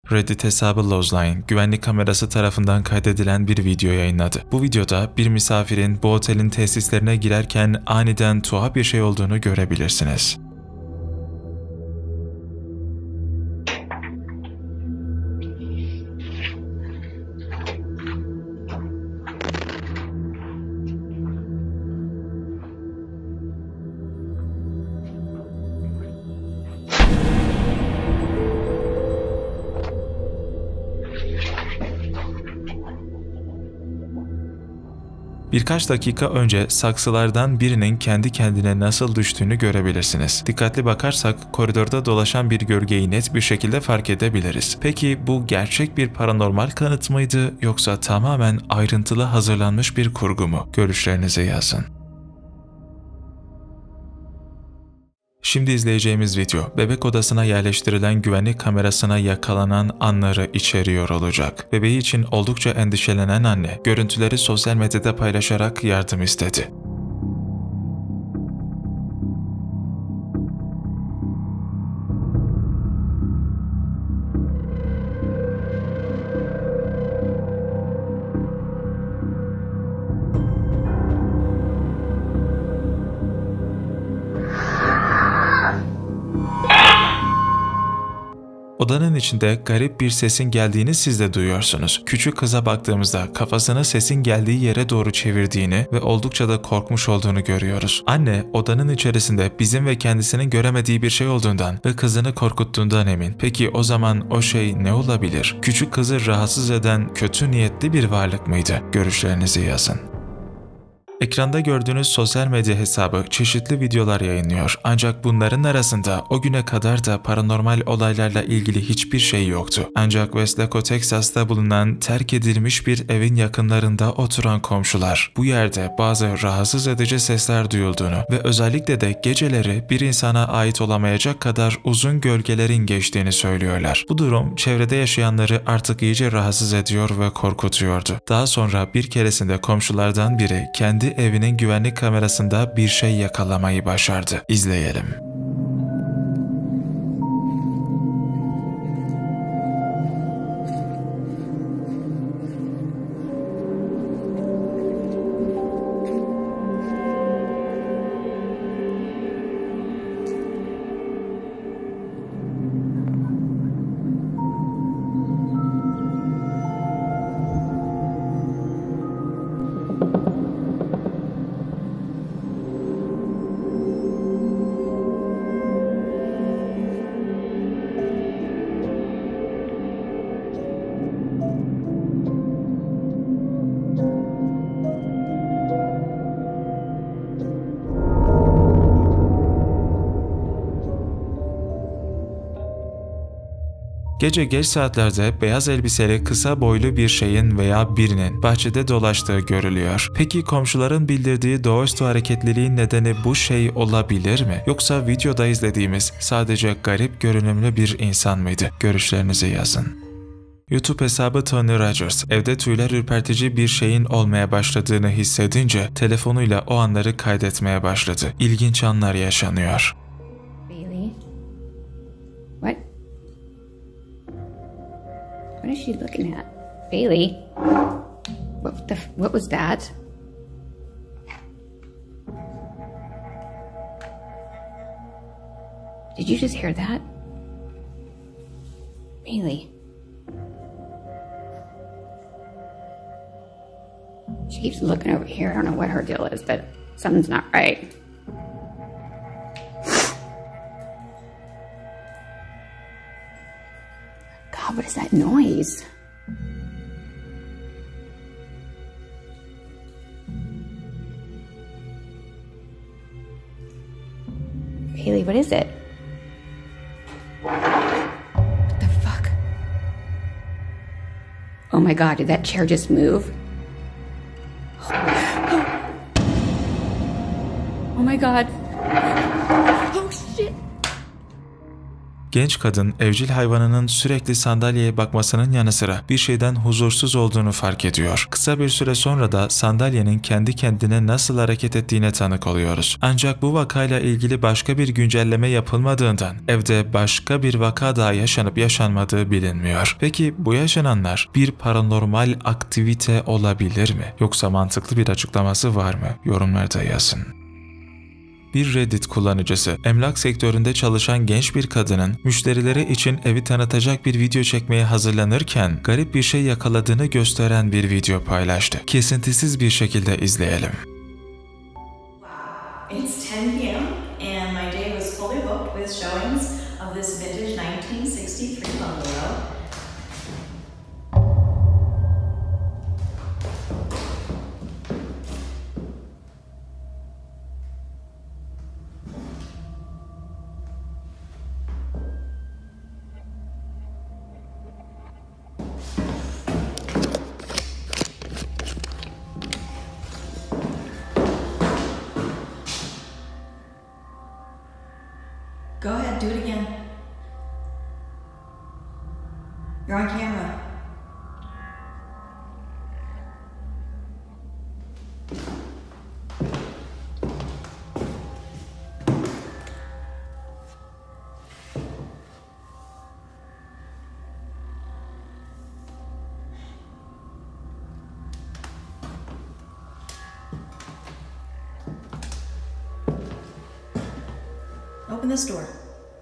Reddit hesabı Lozline, güvenlik kamerası tarafından kaydedilen bir video yayınladı. Bu videoda bir misafirin bu otelin tesislerine girerken aniden tuhaf bir şey olduğunu görebilirsiniz. Birkaç dakika önce saksılardan birinin kendi kendine nasıl düştüğünü görebilirsiniz. Dikkatli bakarsak koridorda dolaşan bir gölgeyi net bir şekilde fark edebiliriz. Peki bu gerçek bir paranormal kanıt mıydı yoksa tamamen ayrıntılı hazırlanmış bir kurgu mu? Görüşlerinizi yazın. Şimdi izleyeceğimiz video, bebek odasına yerleştirilen güvenlik kamerasına yakalanan anları içeriyor olacak. Bebeği için oldukça endişelenen anne, görüntüleri sosyal medyada paylaşarak yardım istedi. Odanın içinde garip bir sesin geldiğini siz de duyuyorsunuz. Küçük kıza baktığımızda kafasını sesin geldiği yere doğru çevirdiğini ve oldukça da korkmuş olduğunu görüyoruz. Anne odanın içerisinde bizim ve kendisinin göremediği bir şey olduğundan ve kızını korkuttuğundan emin. Peki o zaman o şey ne olabilir? Küçük kızı rahatsız eden kötü niyetli bir varlık mıydı? Görüşlerinizi yazın. Ekranda gördüğünüz sosyal medya hesabı çeşitli videolar yayınlıyor. Ancak bunların arasında o güne kadar da paranormal olaylarla ilgili hiçbir şey yoktu. Ancak Westlaco, Texas'ta bulunan terk edilmiş bir evin yakınlarında oturan komşular bu yerde bazı rahatsız edici sesler duyulduğunu ve özellikle de geceleri bir insana ait olamayacak kadar uzun gölgelerin geçtiğini söylüyorlar. Bu durum çevrede yaşayanları artık iyice rahatsız ediyor ve korkutuyordu. Daha sonra bir keresinde komşulardan biri kendi evinin güvenlik kamerasında bir şey yakalamayı başardı. İzleyelim. Gece geç saatlerde beyaz elbiseli kısa boylu bir şeyin veya birinin bahçede dolaştığı görülüyor. Peki komşuların bildirdiği doğaüstü hareketliliğin nedeni bu şey olabilir mi? Yoksa videoda izlediğimiz sadece garip görünümlü bir insan mıydı? Görüşlerinizi yazın. YouTube hesabı Tony Rogers, evde tüyler ürpertici bir şeyin olmaya başladığını hissedince telefonuyla o anları kaydetmeye başladı. İlginç anlar yaşanıyor. Bailey? What? What is she looking at? Bailey? What was that? Did you just hear that? Bailey? She keeps looking over here. I don't know what her deal is, but something's not right. God, what is that noise? Bailey, what is it? What the fuck? Oh my God, did that chair just move? Oh my God. Oh shit. Genç kadın evcil hayvanının sürekli sandalyeye bakmasının yanı sıra bir şeyden huzursuz olduğunu fark ediyor. Kısa bir süre sonra da sandalyenin kendi kendine nasıl hareket ettiğine tanık oluyoruz. Ancak bu vakayla ilgili başka bir güncelleme yapılmadığından evde başka bir vaka daha yaşanıp yaşanmadığı bilinmiyor. Peki bu yaşananlar bir paranormal aktivite olabilir mi? Yoksa mantıklı bir açıklaması var mı? Yorumlarda yazın. Bir Reddit kullanıcısı, emlak sektöründe çalışan genç bir kadının müşterileri için evi tanıtacak bir video çekmeye hazırlanırken garip bir şey yakaladığını gösteren bir video paylaştı. Kesintisiz bir şekilde izleyelim. It's 10 p.m. and my day was fully booked with showings of this vintage 1963 bungalow. Go ahead, do it again. You're on camera. Open this door.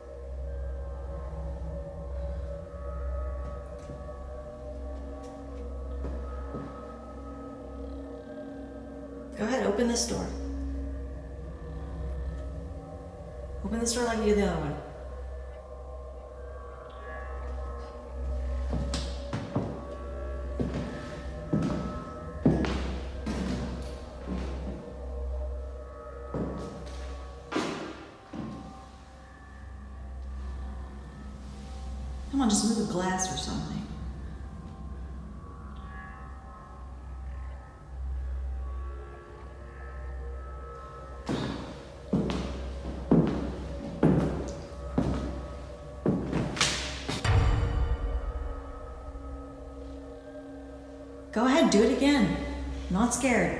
Go ahead, open this door. Open this door like you did the other one. Come on, just move the glass or something. Go ahead, do it again. I'm not scared.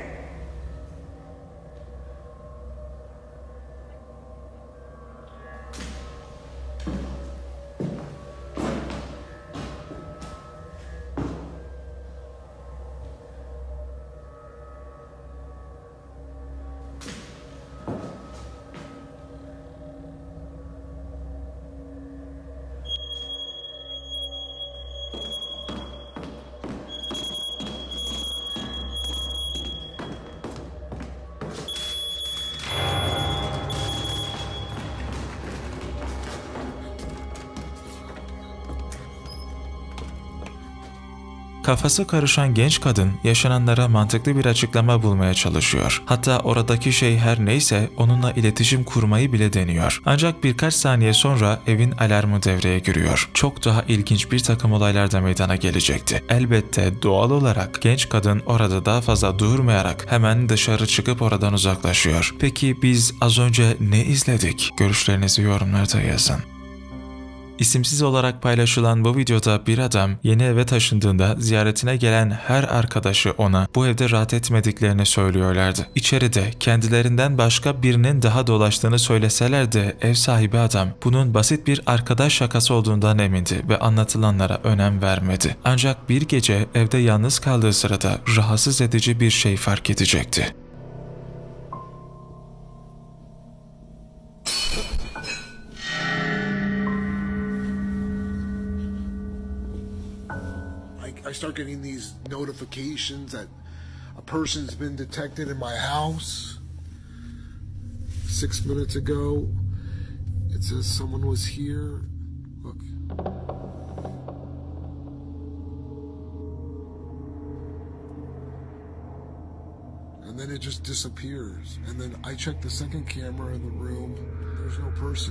Kafası karışan genç kadın yaşananlara mantıklı bir açıklama bulmaya çalışıyor. Hatta oradaki şey her neyse onunla iletişim kurmayı bile deniyor. Ancak birkaç saniye sonra evin alarmı devreye giriyor. Çok daha ilginç bir takım olaylar da meydana gelecekti. Elbette doğal olarak genç kadın orada daha fazla durmayarak hemen dışarı çıkıp oradan uzaklaşıyor. Peki biz az önce ne izledik? Görüşlerinizi yorumlarda yazın. İsimsiz olarak paylaşılan bu videoda bir adam yeni eve taşındığında ziyaretine gelen her arkadaşı ona bu evde rahat etmediklerini söylüyorlardı. İçeride kendilerinden başka birinin daha dolaştığını söyleseler de ev sahibi adam bunun basit bir arkadaş şakası olduğundan emindi ve anlatılanlara önem vermedi. Ancak bir gece evde yalnız kaldığı sırada rahatsız edici bir şey fark edecekti. I start getting these notifications that a person's been detected in my house. 6 minutes ago, it says someone was here. Look. And then it just disappears. And then I check the second camera in the room. There's no person.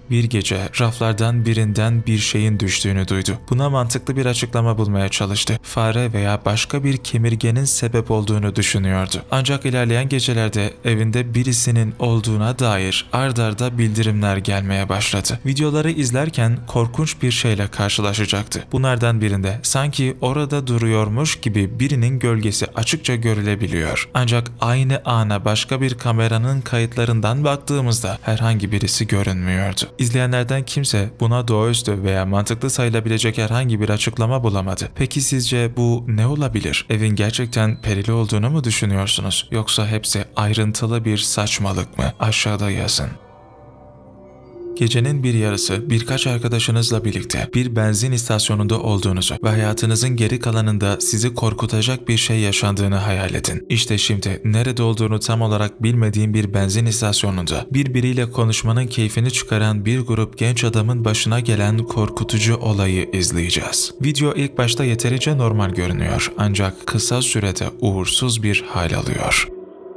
Bir gece raflardan birinden bir şeyin düştüğünü duydu. Buna mantıklı bir açıklama bulmaya çalıştı. Fare veya başka bir kemirgenin sebep olduğunu düşünüyordu. Ancak ilerleyen gecelerde evinde birisinin olduğuna dair ard arda bildirimler gelmeye başladı. Videoları izlerken korkunç bir şeyle karşılaşacaktı. Bunlardan birinde sanki orada duruyormuş gibi birinin gölgesi açıkça görülebiliyor. Ancak aynı ana başka bir kameranın kayıtlarından baktığımızda herhangi birisi görünmüyordu. İzleyenlerden kimse buna doğaüstü veya mantıklı sayılabilecek herhangi bir açıklama bulamadı. Peki sizce bu ne olabilir? Evin gerçekten perili olduğunu mu düşünüyorsunuz? Yoksa hepsi ayrıntılı bir saçmalık mı? Aşağıda yazın. Gecenin bir yarısı birkaç arkadaşınızla birlikte bir benzin istasyonunda olduğunuzu ve hayatınızın geri kalanında sizi korkutacak bir şey yaşandığını hayal edin. İşte şimdi nerede olduğunu tam olarak bilmediğin bir benzin istasyonunda birbiriyle konuşmanın keyfini çıkaran bir grup genç adamın başına gelen korkutucu olayı izleyeceğiz. Video ilk başta yeterince normal görünüyor ancak kısa sürede uğursuz bir hal alıyor.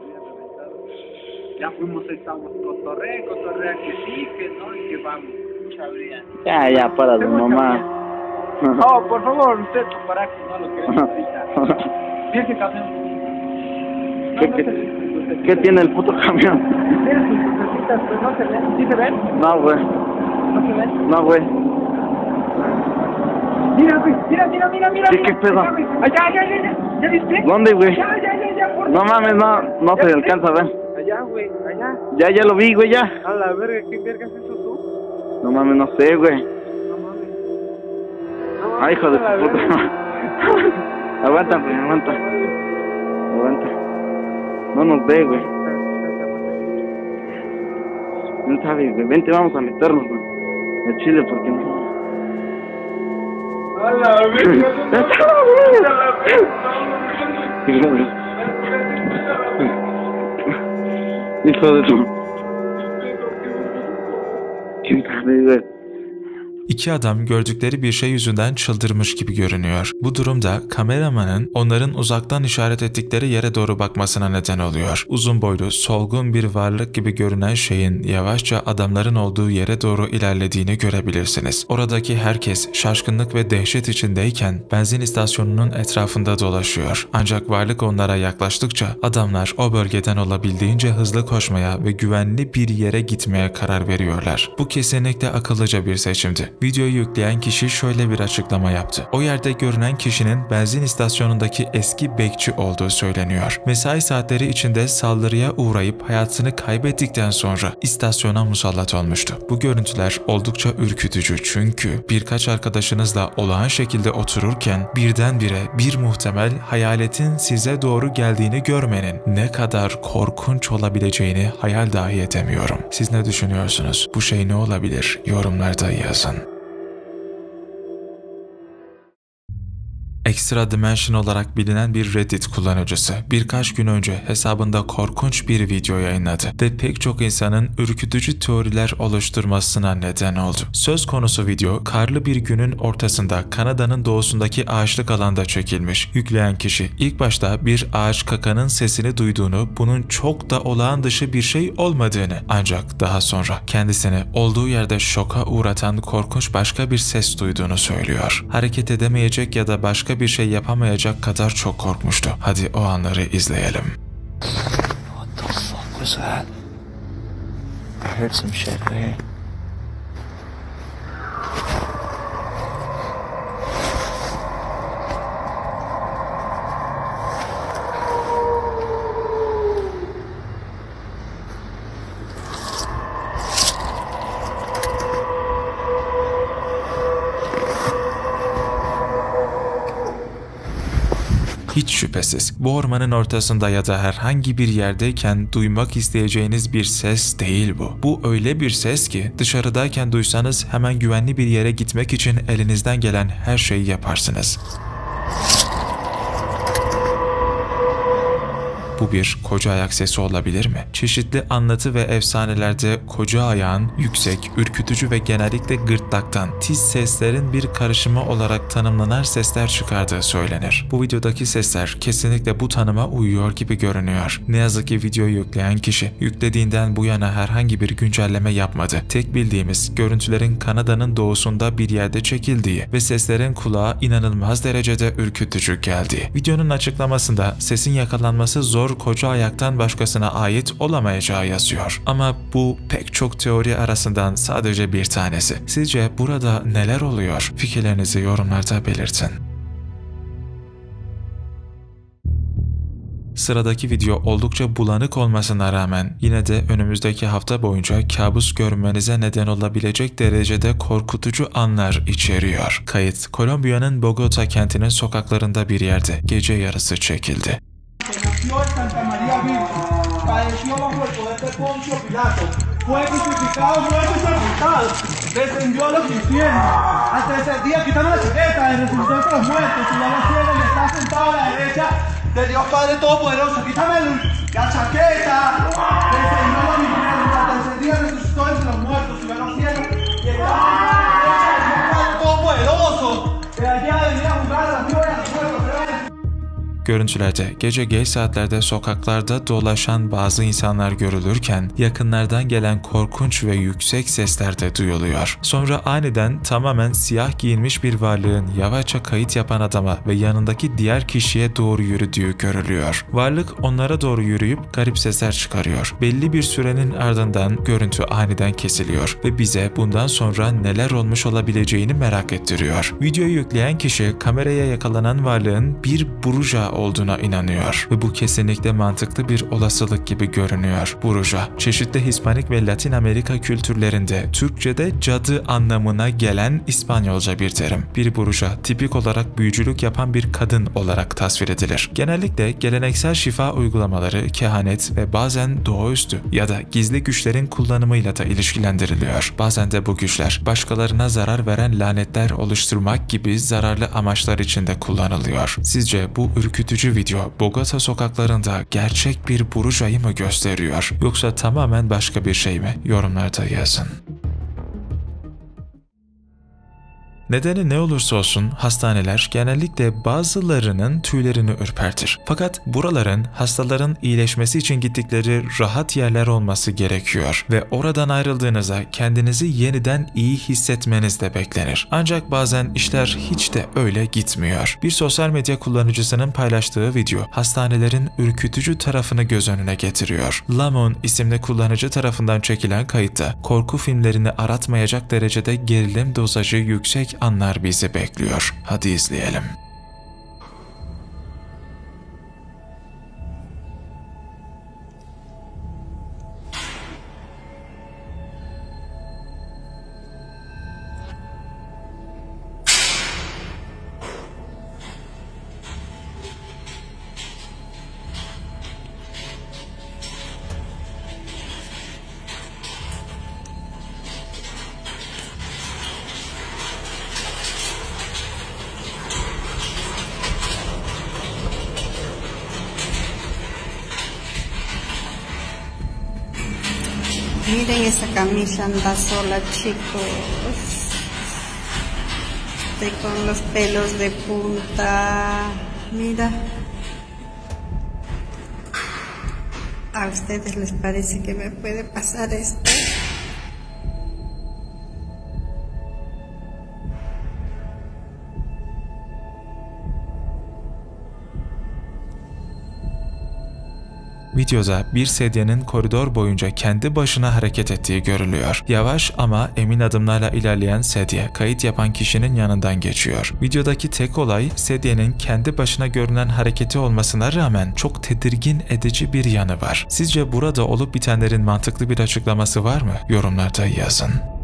Ya fuimos, estamos, cotorrea, que sí, que no, y que vamos. Sabría. Ya, para tu mamá. Oh, por favor, usted para que no lo queremos ahorita. Mira ese camión. ¿Qué tiene el puto camión? Mira sus lucecitas, pues no se ven. ¿Sí se ven? No, güey. ¿No se ven? No, güey. Mira, güey, mira. ¿Qué pedo? Allá. ¿Ya viste? ¿Dónde, güey? Ya, por No mames, no se alcanza a ver. Allá, güey, allá. Ya lo vi, güey, ya. A la verga, ¿qué verga es eso tú? No mames, no sé, güey. No mames. Ay, hijo de a la puta. verga. Aguanta, güey, aguanta. No nos ve, güey. No sabe, güey. Vente, vamos a meternos, güey. Al chile, porque no. A la verga, Hijo de tu... Kim sabe, güey. İki adam gördükleri bir şey yüzünden çıldırmış gibi görünüyor. Bu durumda kameramanın onların uzaktan işaret ettikleri yere doğru bakmasına neden oluyor. Uzun boylu, solgun bir varlık gibi görünen şeyin yavaşça adamların olduğu yere doğru ilerlediğini görebilirsiniz. Oradaki herkes şaşkınlık ve dehşet içindeyken benzin istasyonunun etrafında dolaşıyor. Ancak varlık onlara yaklaştıkça adamlar o bölgeden olabildiğince hızlı koşmaya ve güvenli bir yere gitmeye karar veriyorlar. Bu kesinlikle akıllıca bir seçimdi. Videoyu yükleyen kişi şöyle bir açıklama yaptı. O yerde görünen kişinin benzin istasyonundaki eski bekçi olduğu söyleniyor. Mesai saatleri içinde saldırıya uğrayıp hayatını kaybettikten sonra istasyona musallat olmuştu. Bu görüntüler oldukça ürkütücü çünkü birkaç arkadaşınızla olağan şekilde otururken birdenbire bir muhtemel hayaletin size doğru geldiğini görmenin ne kadar korkunç olabileceğini hayal dahi edemiyorum. Siz ne düşünüyorsunuz? Bu şey ne olabilir? Yorumlarda yazın. Extra Dimension olarak bilinen bir Reddit kullanıcısı birkaç gün önce hesabında korkunç bir video yayınladı ve pek çok insanın ürkütücü teoriler oluşturmasına neden oldu. Söz konusu video karlı bir günün ortasında Kanada'nın doğusundaki ağaçlık alanda çekilmiş. Yükleyen kişi ilk başta bir ağaç kakanın sesini duyduğunu, bunun çok da olağan dışı bir şey olmadığını, ancak daha sonra kendisini olduğu yerde şoka uğratan korkunç başka bir ses duyduğunu söylüyor. Hareket edemeyecek ya da başka bir şey yapamayacak kadar çok korkmuştu. Hadi o anları izleyelim. What the fuck was that? I heard some shit there. Hiç şüphesiz bu ormanın ortasında ya da herhangi bir yerdeyken duymak isteyeceğiniz bir ses değil bu. Bu öyle bir ses ki dışarıdayken duysanız hemen güvenli bir yere gitmek için elinizden gelen her şeyi yaparsınız. Bu bir koca ayak sesi olabilir mi? Çeşitli anlatı ve efsanelerde koca ayağın yüksek, ürkütücü ve genellikle gırtlaktan tiz seslerin bir karışımı olarak tanımlanan sesler çıkardığı söylenir. Bu videodaki sesler kesinlikle bu tanıma uyuyor gibi görünüyor. Ne yazık ki videoyu yükleyen kişi yüklediğinden bu yana herhangi bir güncelleme yapmadı. Tek bildiğimiz görüntülerin Kanada'nın doğusunda bir yerde çekildiği ve seslerin kulağa inanılmaz derecede ürkütücü geldiği. Videonun açıklamasında sesin yakalanması zor koca ayaktan başkasına ait olamayacağı yazıyor. Ama bu pek çok teori arasından sadece bir tanesi. Sizce burada neler oluyor? Fikirlerinizi yorumlarda belirtin. Sıradaki video oldukça bulanık olmasına rağmen yine de önümüzdeki hafta boyunca kabus görmenize neden olabilecek derecede korkutucu anlar içeriyor. Kayıt, Kolombiya'nın Bogota kentinin sokaklarında bir yerde gece yarısı çekildi. Fue crucificado, muerto y sepultado. Descendió a los infiernos. Al tercer día, quitando la chaqueta, y resucitó entre los muertos. Subió a los cielos y está sentado a la derecha de Dios Padre Todopoderoso. Quítame la chaqueta. Descendió a los infiernos. Al tercer día resucitó entre los muertos. Subió a los cielos y está sentado a la derecha de Dios Padre Todopoderoso. De allá venía a jugar a las vivas y a los muertos. Görüntülerde gece geç saatlerde sokaklarda dolaşan bazı insanlar görülürken yakınlardan gelen korkunç ve yüksek sesler de duyuluyor. Sonra aniden tamamen siyah giyinmiş bir varlığın yavaşça kayıt yapan adama ve yanındaki diğer kişiye doğru yürüdüğü görülüyor. Varlık onlara doğru yürüyüp garip sesler çıkarıyor. Belli bir sürenin ardından görüntü aniden kesiliyor ve bize bundan sonra neler olmuş olabileceğini merak ettiriyor. Videoyu yükleyen kişi kameraya yakalanan varlığın bir buruja olduğuna inanıyor ve bu kesinlikle mantıklı bir olasılık gibi görünüyor. Buruja, çeşitli Hispanik ve Latin Amerika kültürlerinde Türkçe'de cadı anlamına gelen İspanyolca bir terim. Bir buruja tipik olarak büyücülük yapan bir kadın olarak tasvir edilir. Genellikle geleneksel şifa uygulamaları, kehanet ve bazen doğaüstü ya da gizli güçlerin kullanımıyla da ilişkilendiriliyor. Bazen de bu güçler başkalarına zarar veren lanetler oluşturmak gibi zararlı amaçlar için de kullanılıyor. Sizce bu ürkütücü video Bogota sokaklarında gerçek bir burujayı mı gösteriyor yoksa tamamen başka bir şey mi? Yorumlarda yazın. Nedeni ne olursa olsun hastaneler genellikle bazılarının tüylerini ürpertir. Fakat buraların hastaların iyileşmesi için gittikleri rahat yerler olması gerekiyor ve oradan ayrıldığınızda kendinizi yeniden iyi hissetmeniz de beklenir. Ancak bazen işler hiç de öyle gitmiyor. Bir sosyal medya kullanıcısının paylaştığı video hastanelerin ürkütücü tarafını göz önüne getiriyor. Lamon isimli kullanıcı tarafından çekilen kayıtta korku filmlerini aratmayacak derecede gerilim dozajı yüksek anlar bizi bekliyor. Hadi izleyelim. Miren, esa camisa anda sola, chicos. Estoy con los pelos de punta. Mira. ¿A ustedes les parece que me puede pasar esto? Videoda bir sedyenin koridor boyunca kendi başına hareket ettiği görülüyor. Yavaş ama emin adımlarla ilerleyen sedye, kayıt yapan kişinin yanından geçiyor. Videodaki tek olay sedyenin kendi başına görünen hareketi olmasına rağmen çok tedirgin edici bir yanı var. Sizce burada olup bitenlerin mantıklı bir açıklaması var mı? Yorumlarda yazın.